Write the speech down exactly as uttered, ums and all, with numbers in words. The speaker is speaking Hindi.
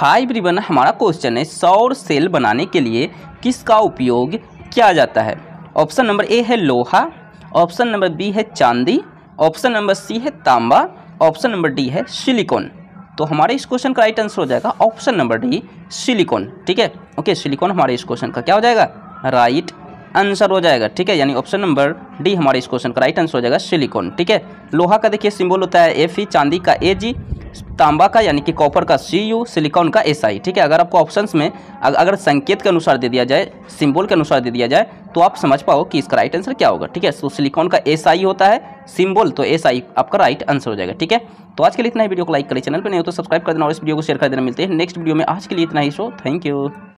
हाई एवरीवन, हमारा क्वेश्चन है सौर सेल बनाने के लिए किसका उपयोग किया जाता है। ऑप्शन नंबर ए है लोहा, ऑप्शन नंबर बी है चांदी, ऑप्शन नंबर सी है तांबा, ऑप्शन नंबर डी है सिलिकॉन। तो हमारे इस क्वेश्चन का राइट आंसर हो जाएगा ऑप्शन नंबर डी सिलिकॉन। ठीक है, ओके, सिलिकॉन हमारे इस क्वेश्चन का क्या हो जाएगा, राइट आंसर हो जाएगा। ठीक है, यानी ऑप्शन नंबर डी हमारे इस क्वेश्चन का राइट आंसर हो जाएगा सिलिकॉन। ठीक है, लोहा का देखिए सिंबल होता है एफ ई, चांदी का ए जी, तांबा का यानी कि कॉपर का सी यू, सिलिकॉन का एस आई। ठीक है, अगर आपको ऑप्शंस में अगर संकेत के अनुसार दे दिया जाए, सिंबल के अनुसार दे दिया जाए, तो आप समझ पाओ कि इसका राइट आंसर क्या होगा। ठीक है, तो सिलिकॉन का एस आई होता है सिंबल, तो एस आई आपका राइट आंसर हो जाएगा। ठीक है, तो आज के लिए इतना ही। वीडियो को लाइक करें, चैनल पर नहीं हो तो सब्सक्राइब कर देना और इस वीडियो को शेयर कर देना। मिलते हैं नेक्स्ट वीडियो में। आज के लिए इतना ही। So thank you.